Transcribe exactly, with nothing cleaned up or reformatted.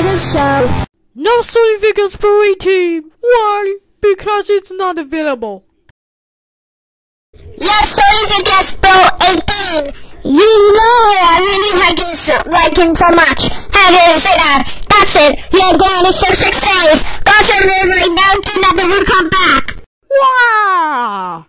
enjoy the show. No Sony Vegas Pro eighteen. Why? Because it's not available. Yes, Sony Vegas Pro eighteen. You know I really like him so, like him so much. How did I say that? That's it. You're down for six days. Go to the right now. Do not ever come back. Wow!